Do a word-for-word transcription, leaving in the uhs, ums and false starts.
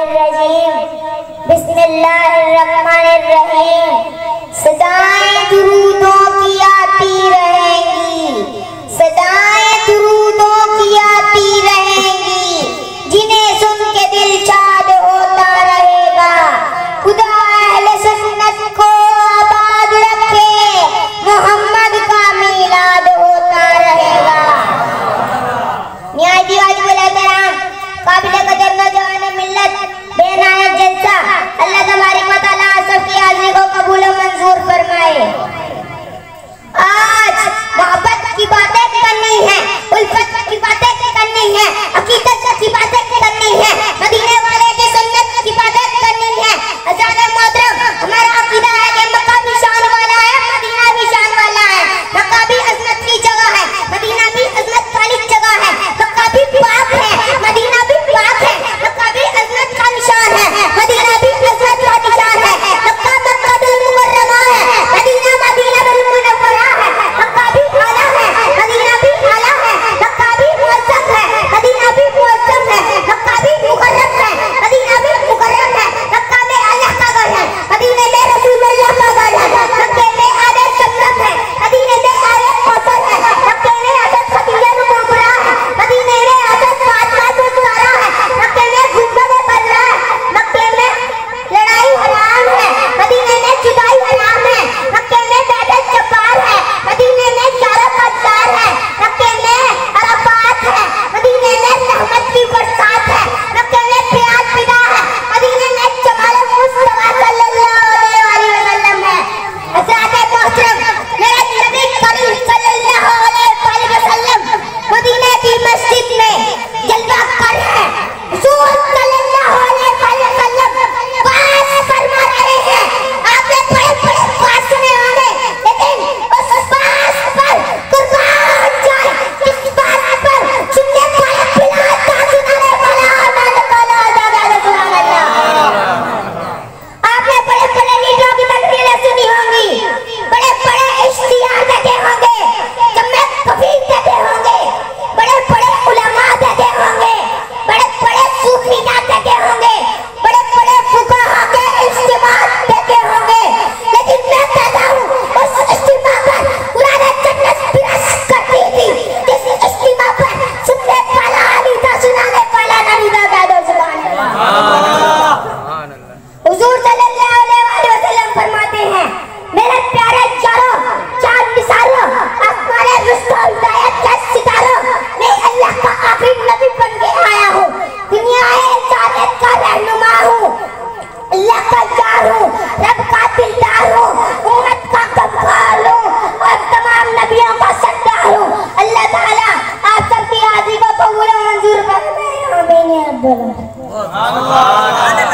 शैतानिर्रजीम बिस्मिल्लाहिर्रहमानिर्रहीम। सदाएं दुरूदों की आती रहेंगी, सदाएं दुरूदों की आती रहेंगी, जिन्हें सुन के दिल शाद होता रहेगा। खुदा अहले सुन्नत को आबाद रखे, मोहम्मद का मीलाद होता रहेगा। न्याय दिवाली बुलंदराम काबिल कदर नौजवान मिल्लत बेनायत जलसा, अल्लाह तबारक व तआला सबकी हाज़िरी को कबूल और मंजूर फरमाए। आज मोहब्बत की बातें करनी है, उल्फत की बातें करनी है, अकीदत की बातें करनी है, मदीने वाले की सुन्नत की बातें करनी है। अज़ान मोहतरम, हमारा अकीदा है कि मक्का भी शान वाला है, मदीना भी शान वाला है। मक्का भी अज़मत की जगह है, मदीना भी अज़मत वाली जगह है। मक्का भी पाक है, मदीना भी पाक है। मक्का भी अज़मत का निशान है, मदीना भी अज़मत का निशान है। मक्का मक्कातुल मुकर्रमा है, मदीना मदीनातुल मुनव्वरा है। मक्का भी आला है, मदीना भी आला है। मक्का भी मुअज़्ज़म है, मदीना भी मुअज़्ज़म है। मक्का भी मुकर्रम है, मदीना भी मुकर्रम है। मक्का में अल्लाह का घर है, मदीने में रसूलुल्लाह का घर है। मक्के में आले ज़मज़म है, मदीने में आले कौसर है। मक्के में हज़रत खदीजा कुबरा है, मदीने में हज़रत फातिमा ज़हरा है। मक्के में गुंबद बज़रा है, मक्के में लड़ाई हराम है, मदीने में जुदाई हराम है। मक्के में बैतुल जब्बार है, मदीने में जारत अज़्ज़ार है। मक्के में अरफात है, मदीने में रहमत की बरसात है। मक्के में प्यार फिदा है, मदीने में जमाल मुस्तफा सल्लल्लाहु अलैहि वसल्लम है। हज़रत मोहतरम मेरे नबी करीम सल्लल्लाहु अलैहि वसल्लम मदीने की मस्जिद में जलवा कर रहे हैं। हुज़ूर सल्लल्लाहु अलैहि वसल्लम बात फरमा रहे हैं। आपने बड़े बड़े बात सुने होंगे, लेकिन उस बात पर कुर्बान जाए जिस बात पर सुनने वाला बिलाल का सुनाने वाला आनंद वाला ज़्यादा सुभान अल्लाह। आपने बड़े बड़े लीडरों की तकरीरें सुनी होंगी, बड़े बड़े इश्तिहार देखे होंगे, जम्मे कबीर देखे होंगे, बड़े बड़े उलमा देखे होंगे, बड़े बड़े सूफिया देखे होंगे, बड़े बड़े फुक़हा के इज्तिमा देखे होंगे। लेकिन मैं कहता हूँ उस इज्तिमा पर कुरान जन्नत बिरस करती थी, जिस इज्तिमा पर सुनने वाला अली था, सुनाने वाला नबी था। कहदो सुभान अल्लाह। हुज़ूर सल्लल्लाहु अलैहि वसल्लम फरमाते हैं, मेरे प्यारे यारों, चार मिसालों, आसमाने रुश्त और हिदायत के सितारों, मैं अल्लाह का आखिरी नबी बन के आया हूँ। दुनिया इंसानियत का रहनुमा हूँ, अल्लाह का यार हूँ, रब का दिलदार हूँ, उम्मत का गमखार हूँ और तमाम नबियों का सरदार हूँ। अल्लाह ताला आप सबकी हाज़िरी को कबूल और मंजूर फरमाए। आमीन या रब्बल आलमीन।